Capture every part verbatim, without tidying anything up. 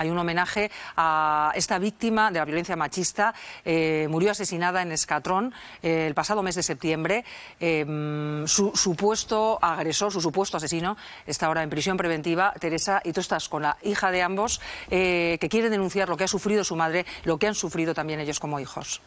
hay un homenaje a esta víctima de la violencia machista. Eh, murió asesinada en Escatrón eh, el pasado mes de septiembre. Eh, su supuesto agresor, su supuesto asesino, está ahora en prisión preventiva. Teresa, y tú estás con la hija de ambos, eh, que quiere denunciar lo que ha sufrido su madre, lo que han sufrido también ellos como hijos.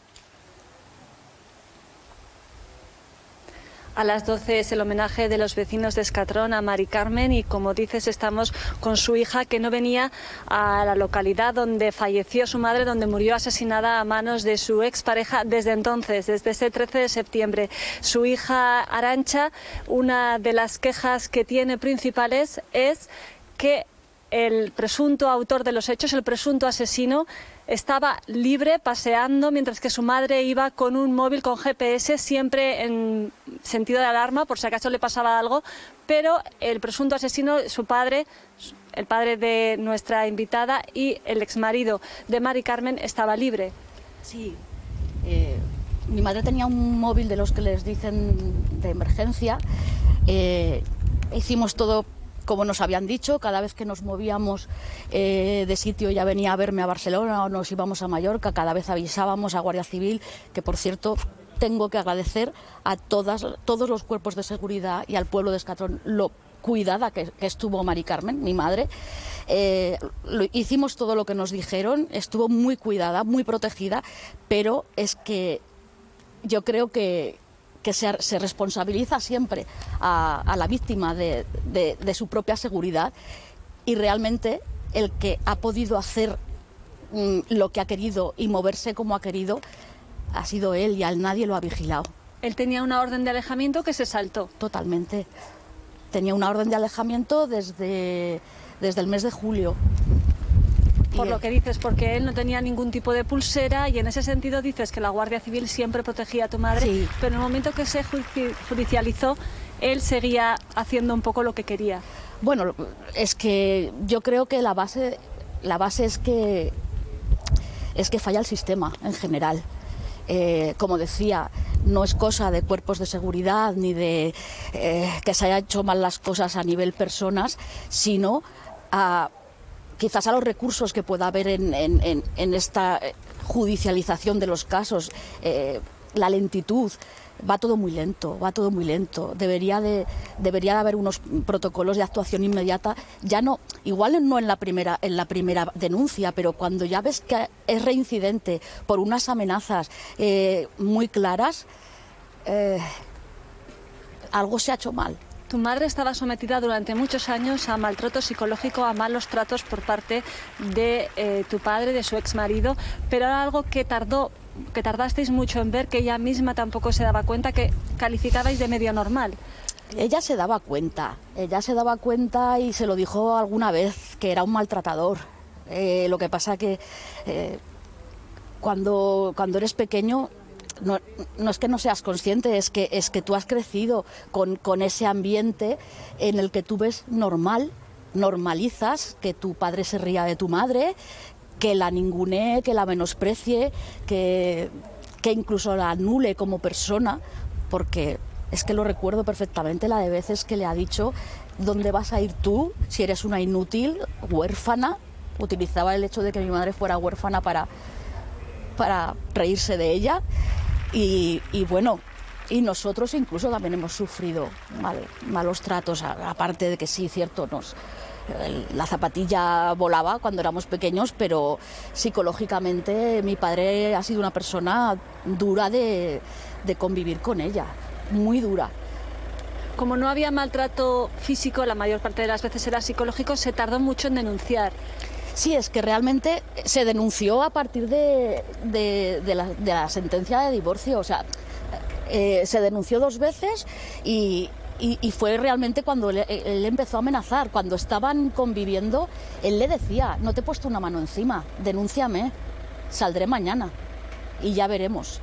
A las doce es el homenaje de los vecinos de Escatrón a Mari Carmen y, como dices, estamos con su hija, que no venía a la localidad donde falleció su madre, donde murió asesinada a manos de su expareja desde entonces, desde ese trece de septiembre. Su hija Arantxa, una de las quejas que tiene principales es que el presunto autor de los hechos, el presunto asesino, estaba libre paseando mientras que su madre iba con un móvil con G P S, siempre en sentido de alarma por si acaso le pasaba algo, pero el presunto asesino, su padre, el padre de nuestra invitada y el exmarido de Mari Carmen, estaba libre. Sí, eh, mi madre tenía un móvil de los que les dicen de emergencia. Eh, hicimos todo como nos habían dicho. Cada vez que nos movíamos eh, de sitio, ya venía a verme a Barcelona o nos íbamos a Mallorca, cada vez avisábamos a Guardia Civil, que por cierto tengo que agradecer a todas, todos los cuerpos de seguridad y al pueblo de Escatrón lo cuidada que, que estuvo Mari Carmen, mi madre. Eh, lo, hicimos todo lo que nos dijeron, estuvo muy cuidada, muy protegida, pero es que yo creo que que se, se responsabiliza siempre a, a la víctima de, de, de su propia seguridad, y realmente el que ha podido hacer mm, lo que ha querido y moverse como ha querido ha sido él, y a él nadie lo ha vigilado. Él tenía una orden de alejamiento que se saltó. Totalmente. Tenía una orden de alejamiento desde, desde el mes de julio. Por lo que dices, porque él no tenía ningún tipo de pulsera, y en ese sentido dices que la Guardia Civil siempre protegía a tu madre, sí. Pero en el momento que se judicializó, él seguía haciendo un poco lo que quería. Bueno, es que yo creo que la base, la base es que, es que falla el sistema en general. Eh, como decía, no es cosa de cuerpos de seguridad ni de eh, que se haya hecho mal las cosas a nivel personas, sino a... quizás a los recursos que pueda haber en, en, en esta judicialización de los casos, eh, la lentitud. Va todo muy lento, va todo muy lento. Debería de, debería de haber unos protocolos de actuación inmediata, ya no, igual no en la primera, en la primera denuncia, pero cuando ya ves que es reincidente por unas amenazas eh, muy claras, eh, algo se ha hecho mal. Tu madre estaba sometida durante muchos años a maltrato psicológico, a malos tratos por parte de eh, tu padre, de su exmarido, pero era algo que tardó, que tardasteis mucho en ver, que ella misma tampoco se daba cuenta, que calificabais de medio normal. Ella se daba cuenta, ella se daba cuenta y se lo dijo alguna vez, que era un maltratador. Eh, lo que pasa que eh, cuando, cuando eres pequeño... No, no es que no seas consciente, es que, es que tú has crecido con, con ese ambiente en el que tú ves normal, normalizas que tu padre se ría de tu madre, que la ningunee, que la menosprecie, que, que incluso la anule como persona, porque es que lo recuerdo perfectamente la de veces que le ha dicho: ¿dónde vas a ir tú si eres una inútil, huérfana? Utilizaba el hecho de que mi madre fuera huérfana para, para reírse de ella. Y, y bueno, y nosotros incluso también hemos sufrido mal, malos tratos, aparte de que sí, cierto, nos, la zapatilla volaba cuando éramos pequeños, pero psicológicamente mi padre ha sido una persona dura de, de convivir con ella, muy dura. Como no había maltrato físico, la mayor parte de las veces era psicológico, se tardó mucho en denunciar. Sí, es que realmente se denunció a partir de, de, de, la, de la sentencia de divorcio. O sea, eh, se denunció dos veces y, y, y fue realmente cuando él, él empezó a amenazar. Cuando estaban conviviendo, él le decía: no te he puesto una mano encima, denúnciame, saldré mañana y ya veremos.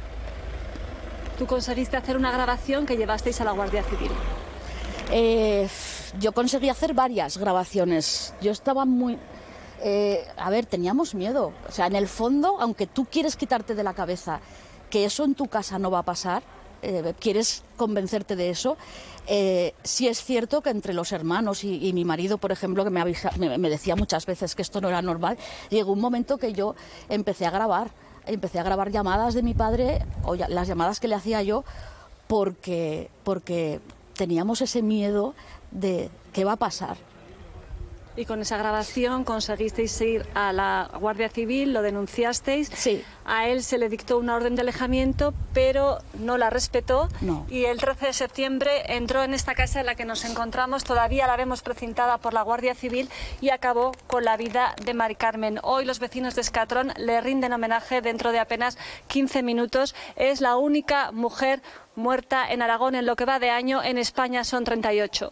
Tú conseguiste hacer una grabación que llevasteis a la Guardia Civil. Eh, yo conseguí hacer varias grabaciones. Yo estaba muy... Eh, a ver, teníamos miedo. O sea, en el fondo, aunque tú quieres quitarte de la cabeza que eso en tu casa no va a pasar, eh, quieres convencerte de eso. Eh, sí es cierto que entre los hermanos y, y mi marido, por ejemplo, que me, avisa, me, me decía muchas veces que esto no era normal, llegó un momento que yo empecé a grabar, empecé a grabar llamadas de mi padre, o ya, las llamadas que le hacía yo, porque, porque teníamos ese miedo de qué va a pasar. Y con esa grabación conseguisteis ir a la Guardia Civil, lo denunciasteis. Sí. A él se le dictó una orden de alejamiento, pero no la respetó. No. Y el trece de septiembre entró en esta casa en la que nos encontramos. Todavía la vemos precintada por la Guardia Civil y acabó con la vida de Mari Carmen. Hoy los vecinos de Escatrón le rinden homenaje dentro de apenas quince minutos. Es la única mujer muerta en Aragón en lo que va de año. En España son treinta y ocho.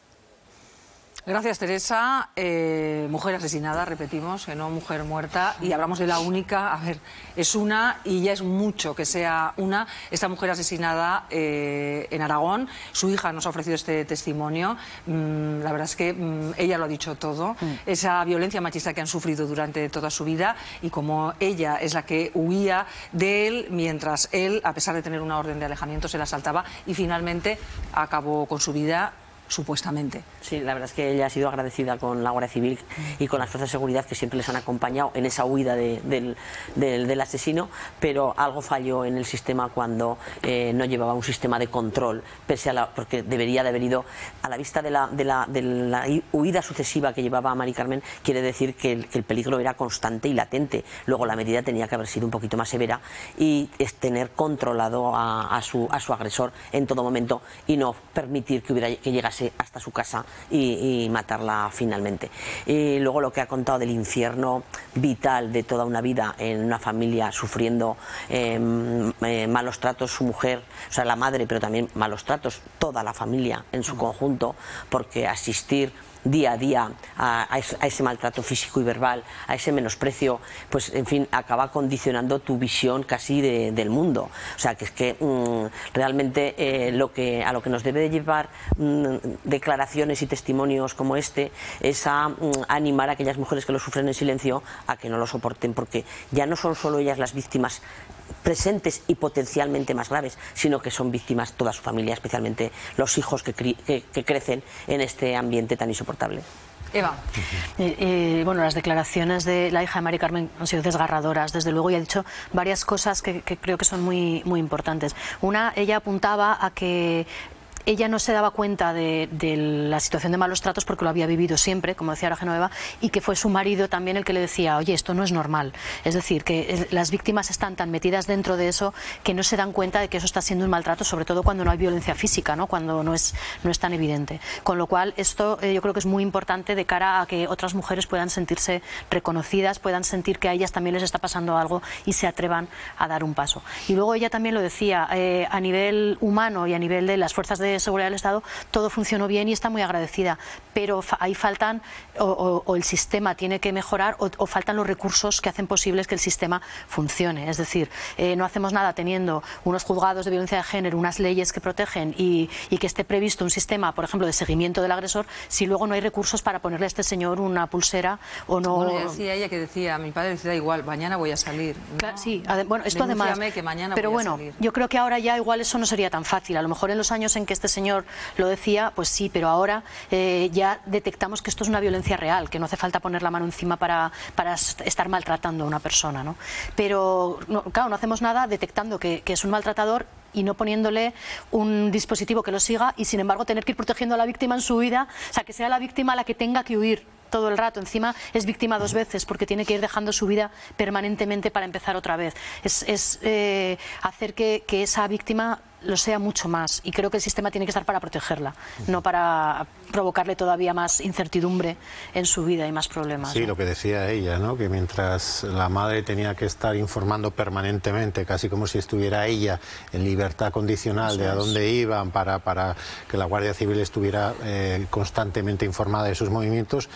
Gracias, Teresa. Eh, mujer asesinada, repetimos, que no mujer muerta. Y hablamos de la única. A ver, es una y ya es mucho que sea una. Esta mujer asesinada eh, en Aragón. Su hija nos ha ofrecido este testimonio. Mm, la verdad es que mm, ella lo ha dicho todo. Mm. Esa violencia machista que han sufrido durante toda su vida y como ella es la que huía de él, mientras él, a pesar de tener una orden de alejamiento, se la saltaba y finalmente acabó con su vida. Supuestamente. Sí, la verdad es que ella ha sido agradecida con la Guardia Civil y con las fuerzas de seguridad que siempre les han acompañado en esa huida de, del, del, del asesino, pero algo falló en el sistema cuando eh, no llevaba un sistema de control, pese a la, porque debería de haber ido a la vista de la, de la, de la huida sucesiva que llevaba a Mari Carmen, quiere decir que el, que el peligro era constante y latente. Luego la medida tenía que haber sido un poquito más severa y es tener controlado a, a, su, a su agresor en todo momento y no permitir que, hubiera, que llegase hasta su casa y, y matarla finalmente. Y luego lo que ha contado del infierno vital de toda una vida en una familia sufriendo eh, eh, malos tratos, su mujer, o sea la madre, pero también malos tratos, toda la familia en su conjunto, porque asistir día a día a, a, ese, a ese maltrato físico y verbal, a ese menosprecio, pues en fin, acaba condicionando tu visión casi de, del mundo. O sea, que es que mmm, realmente eh, lo que, a lo que nos debe de llevar mmm, declaraciones y testimonios como este es a mmm, animar a aquellas mujeres que lo sufren en silencio a que no lo soporten, porque ya no son solo ellas las víctimas presentes y potencialmente más graves, sino que son víctimas toda su familia, especialmente los hijos que, que, que crecen en este ambiente tan insoportable. Eva. Eh, eh, bueno, las declaraciones de la hija de Mari Carmen han sido desgarradoras, desde luego, y ha dicho varias cosas que, que creo que son muy, muy importantes. Una, ella apuntaba a que ella no se daba cuenta de, de la situación de malos tratos porque lo había vivido siempre, como decía ahora Genoveva, y que fue su marido también el que le decía, oye, esto no es normal. Es decir, que las víctimas están tan metidas dentro de eso que no se dan cuenta de que eso está siendo un maltrato, sobre todo cuando no hay violencia física, ¿no? Cuando no es, no es tan evidente. Con lo cual, esto eh, yo creo que es muy importante de cara a que otras mujeres puedan sentirse reconocidas, puedan sentir que a ellas también les está pasando algo y se atrevan a dar un paso. Y luego ella también lo decía, eh, a nivel humano y a nivel de las fuerzas de seguridad del Estado, todo funcionó bien y está muy agradecida, pero fa ahí faltan, o, o, o el sistema tiene que mejorar, o, o faltan los recursos que hacen posibles que el sistema funcione. Es decir, eh, no hacemos nada teniendo unos juzgados de violencia de género, unas leyes que protegen y, y que esté previsto un sistema, por ejemplo, de seguimiento del agresor, si luego no hay recursos para ponerle a este señor una pulsera o no. Bueno, decía ella que decía, mi padre decía igual, mañana voy a salir. ¿No? Claro, sí, bueno, esto además, que mañana pero voy bueno, a salir. Yo creo que ahora ya igual eso no sería tan fácil. A lo mejor en los años en que este señor lo decía, pues sí, pero ahora eh, ya detectamos que esto es una violencia real, que no hace falta poner la mano encima para, para estar maltratando a una persona, ¿no? Pero, no, claro, no hacemos nada detectando que, que es un maltratador y no poniéndole un dispositivo que lo siga y, sin embargo, tener que ir protegiendo a la víctima en su vida, o sea, que sea la víctima la que tenga que huir todo el rato. Encima es víctima dos veces porque tiene que ir dejando su vida permanentemente para empezar otra vez. Es, es eh, hacer que, que esa víctima lo sea mucho más, y creo que el sistema tiene que estar para protegerla, no para provocarle todavía más incertidumbre en su vida y más problemas. Sí, ¿no? Lo que decía ella, ¿no? Que mientras la madre tenía que estar informando permanentemente, casi como si estuviera ella en libertad condicional Eso de a es. dónde iban, para, para que la Guardia Civil estuviera eh, constantemente informada de sus movimientos,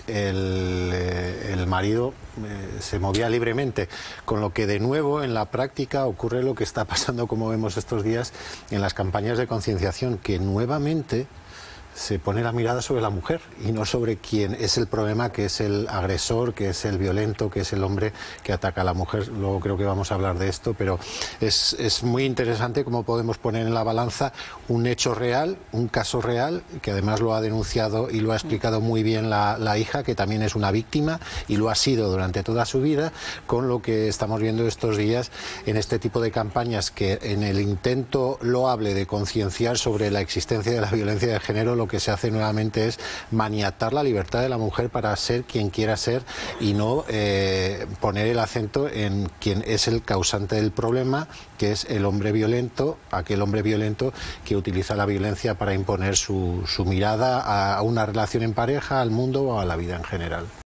El, eh, el marido eh, se movía libremente, con lo que de nuevo en la práctica ocurre lo que está pasando, como vemos estos días, en las campañas de concienciación, que nuevamente se pone la mirada sobre la mujer y no sobre quién es el problema, que es el agresor, que es el violento, que es el hombre que ataca a la mujer. Luego creo que vamos a hablar de esto, pero es, es muy interesante cómo podemos poner en la balanza un hecho real, un caso real, que además lo ha denunciado y lo ha explicado muy bien la, la hija, que también es una víctima y lo ha sido durante toda su vida, con lo que estamos viendo estos días en este tipo de campañas, que en el intento loable de concienciar sobre la existencia de la violencia de género, lo que se hace nuevamente es maniatar la libertad de la mujer para ser quien quiera ser y no eh, poner el acento en quien es el causante del problema, que es el hombre violento, aquel hombre violento que utiliza la violencia para imponer su, su mirada a una relación en pareja, al mundo o a la vida en general.